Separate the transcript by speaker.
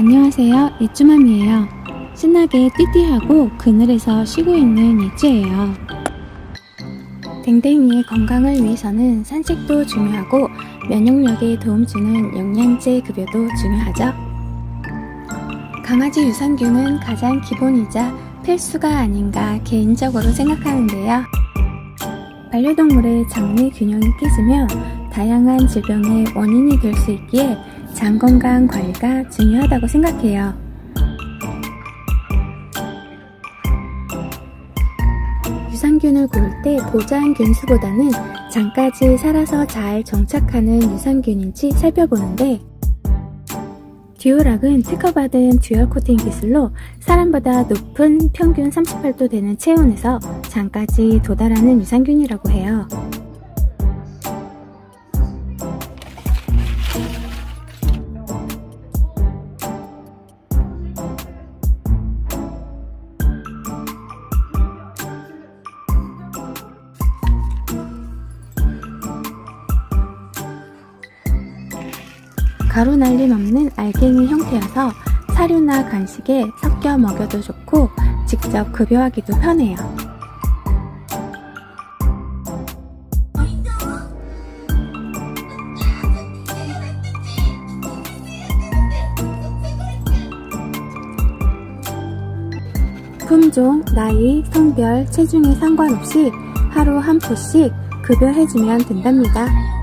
Speaker 1: 안녕하세요, 예쭈맘이에요. 신나게 띠띠하고 그늘에서 쉬고 있는 예쭈예요. 댕댕이의 건강을 위해서는 산책도 중요하고 면역력에 도움주는 영양제 급여도 중요하죠. 강아지 유산균은 가장 기본이자 필수가 아닌가 개인적으로 생각하는데요. 반려동물의 장내 균형이 깨지면 다양한 질병의 원인이 될 수 있기에 장 건강 관리가 중요하다고 생각해요. 유산균을 고를 때 보장균 수보다는 장까지 살아서 잘 정착하는 유산균인지 살펴보는데, 듀오락은 특허받은 듀얼 코팅 기술로 사람보다 높은 평균 38도 되는 체온에서 장까지 도달하는 유산균이라고 해요. 가루 날림 없는 알갱이 형태여서 사료나 간식에 섞여 먹여도 좋고 직접 급여하기도 편해요. 품종, 나이, 성별, 체중에 상관없이 하루 한 포씩 급여해주면 된답니다.